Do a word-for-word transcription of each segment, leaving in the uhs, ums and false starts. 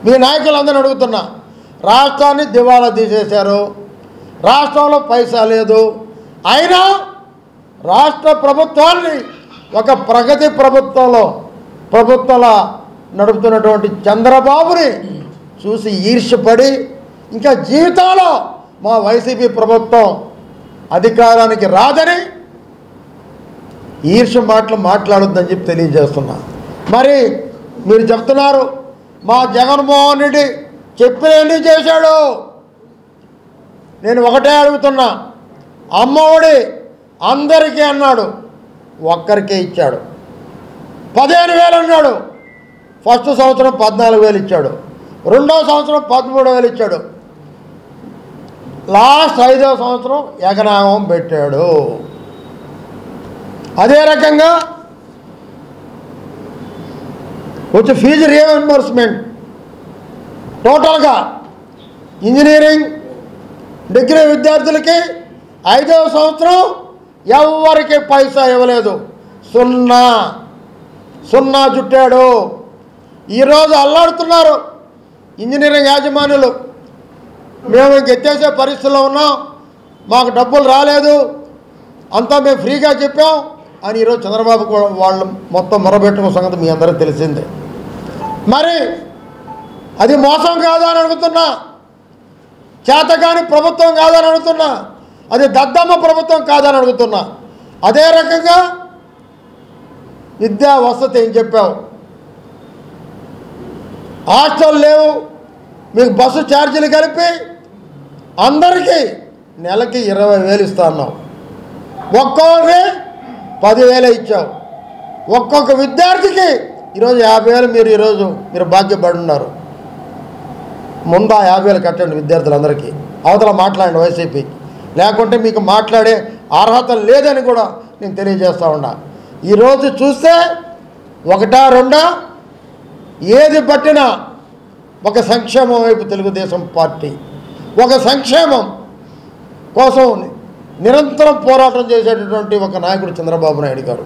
మీ నాయకులందరినీ అడుగుతున్నా, రాష్ట్రాన్ని దివాలా తీసేశారు, రాష్ట్రంలో పైసా లేదు, అయినా రాష్ట్ర ప్రభుత్వాన్ని ఒక ప్రగతి ప్రభుత్వంలో ప్రభుత్వాల నడుపుతున్నటువంటి చంద్రబాబుని చూసి ఈర్ష్యపడి ఇంకా జీవితంలో మా వైసీపీ ప్రభుత్వం అధికారానికి రాదని ఈర్ష్య మాటలు మాట్లాడొద్దని చెప్పి తెలియజేస్తున్నా. మరి మీరు చెప్తున్నారు మా జగన్మోహన్ రెడ్డి చెప్పినన్ని చేశాడు. నేను ఒకటే అడుగుతున్నా, అమ్మఒడి అందరికీ అన్నాడు, ఒక్కరికే ఇచ్చాడు. పదిహేను వేలు అన్నాడు, ఫస్ట్ సంవత్సరం పద్నాలుగు వేలు ఇచ్చాడు, రెండో సంవత్సరం పదమూడు వేలు ఇచ్చాడు, లాస్ట్ ఐదవ సంవత్సరం ఎగనామం పెట్టాడు. అదే రకంగా వచ్చి ఫీజు రీఎంబర్స్మెంట్ టోటల్గా ఇంజనీరింగ్ డిగ్రీ విద్యార్థులకి ఐదవ సంవత్సరం ఎవరికి పైసా ఇవ్వలేదు, సున్నా సున్నా చుట్టాడు. ఈరోజు అల్లాడుతున్నారు ఇంజనీరింగ్ యాజమాన్యులు, మేము ఇంక ఎత్తేసే పరిస్థితుల్లో ఉన్నాం, మాకు డబ్బులు రాలేదు, అంతా మేము ఫ్రీగా చెప్పాం అని ఈరోజు చంద్రబాబు వాళ్ళు మొత్తం మొరబెట్టుకున్న సంగతి మీ అందరికీ తెలిసిందే. మరి అది మోసం కాదా అని అడుగుతున్నా, చేతకాని ప్రభుత్వం కాదని అడుగుతున్నా, అది దద్దమ్మ ప్రభుత్వం కాదని అడుగుతున్నా. అదే రకంగా విద్యా వసతి ఏం చెప్పావు, హాస్టల్ లేవు, మీకు బస్సు ఛార్జీలు కలిపి అందరికీ నెలకి ఇరవై వేలు ఇస్తా అన్నావు, ఒక్కొక్కరికి పదివేలే ఇచ్చావు, ఒక్కొక్క విద్యార్థికి ఈరోజు యాభై వేలు మీరు ఈరోజు మీరు భాగ్యపడున్నారు. ముందు ఆ యాభై వేలు కట్టండి విద్యార్థులందరికీ, అవతల మాట్లాడండి వైసీపీ, లేకుంటే మీకు మాట్లాడే అర్హత లేదని కూడా నేను తెలియజేస్తూ ఉన్నా. ఈరోజు చూస్తే ఒకటా రెండా ఏది పట్టినా ఒక సంక్షేమం వైపు తెలుగుదేశం పార్టీ ఒక సంక్షేమం కోసం నిరంతరం పోరాటం చేసేటటువంటి ఒక నాయకుడు చంద్రబాబు నాయుడు గారు.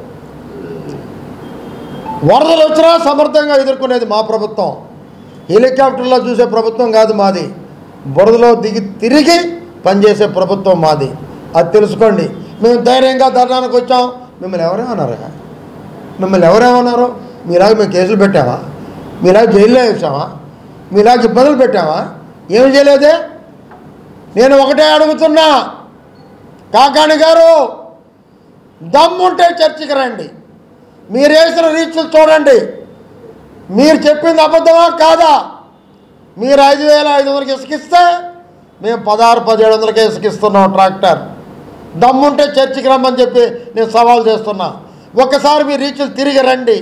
వరదలు వచ్చినా సమర్థంగా ఎదుర్కొనేది మా ప్రభుత్వం, హెలికాప్టర్లో చూసే ప్రభుత్వం కాదు మాది, బురదలో దిగి తిరిగి పనిచేసే ప్రభుత్వం మాది. అది తెలుసుకోండి. మేము ధైర్యంగా ధర్నానికి వచ్చాం, మిమ్మల్ని ఎవరేమన్నారు, మిమ్మల్ని ఎవరేమన్నారు, మీలాగా మేము కేసులు పెట్టామా, మీలాగా జైల్లో వేసామా, మీలాగా ఇబ్బందులు పెట్టామా, ఏమి చేయలేదే. నేను ఒకటే అడుగుతున్నా, కాకాణి గారు దమ్ముంటే చర్చకి రండి, మీరు వేసిన రీచ్లు చూడండి, మీరు చెప్పింది అబద్ధమా కాదా. మీరు ఐదు వేల ఐదు వందలకి ఇసుకిస్తే మేము పదహారు పదిహేడు వందలకే ఇసుకిస్తున్నాం ట్రాక్టర్. దమ్ముంటే చర్చికి రమ్మని చెప్పి నేను సవాల్ చేస్తున్నా. ఒకసారి మీ రీచ్లు తిరిగి రండి,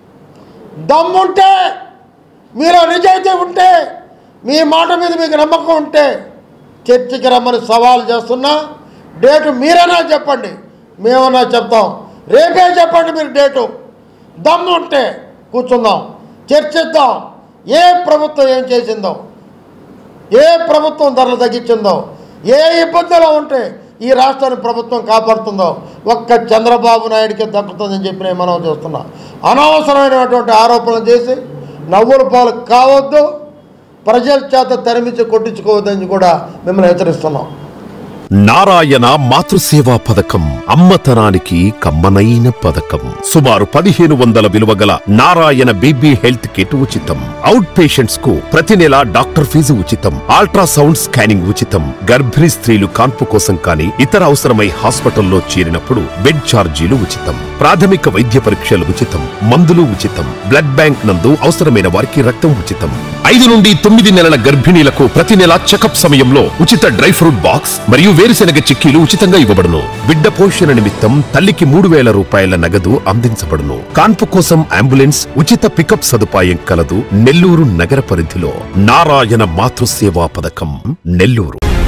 దమ్ముంటే మీలో నిజాయితీ ఉంటే, మీ మాట మీద మీకు నమ్మకం ఉంటే చర్చికి రమ్మని సవాల్ చేస్తున్నా. డేటు మీరైనా చెప్పండి, మేమన్నా చెప్తాం, రేపే చెప్పండి మీరు డేటు. దమ్ము ఉంటే కూర్చుందాం, చర్చిద్దాం. ఏ ప్రభుత్వం ఏం చేసిందో, ఏ ప్రభుత్వం ధరలు తగ్గించిందో, ఏ ఇబ్బందులు ఉంటే ఈ రాష్ట్రాన్ని ప్రభుత్వం కాపాడుతుందో ఒక్క చంద్రబాబు నాయుడికి దక్కుతుందని చెప్పి నేను మనం చూస్తున్నా. అనవసరమైనటువంటి ఆరోపణలు చేసి నవ్వుల పాలు కావద్దు, ప్రజల చేత తరిమించి కొట్టించుకోవద్దని కూడా మిమ్మల్ని హెచ్చరిస్తున్నాం. నారాయణ మాతృసేవా పథకం అమ్మతనానికి కమ్మనైన పథకం. సుమారు పదిహేను వందల విలువ గల నారాయణ బేబీ హెల్త్ కిట్ ఉచితం. అవుట్ పేషెంట్స్ కు ప్రతి నెల డాక్టర్ ఫీజు ఉచితం. అల్ట్రాసౌండ్ స్కానింగ్ ఉచితం. గర్భిణీ స్త్రీలు కాన్పు కోసం కానీ ఇతర అవసరమై హాస్పిటల్లో చేరినప్పుడు బెడ్ ఛార్జీలు ఉచితం. ప్రాథమిక వైద్య పరీక్షలు ఉచితం. మందులు ఉచితం. బ్లడ్ బ్యాంక్ నందు అవసరమైన వారికి రక్తం ఉచితం. ఐదు నుండి తొమ్మిది నెలల గర్భిణీలకు ప్రతి నెల చెకప్ సమయంలో ఉచిత డ్రై ఫ్రూట్ బాక్స్ మరియు వేరుశెనగ చిక్కీలు ఉచితంగా ఇవ్వబడును. బిడ్డ పోషణ నిమిత్తం తల్లికి మూడు వేల రూపాయల నగదు అందించబడును. కాన్పు కోసం అంబులెన్స్ ఉచిత పికప్ సదుపాయం కలదు. నెల్లూరు నగర పరిధిలో నారాయణ మాతృసేవా పథకం, నెల్లూరు.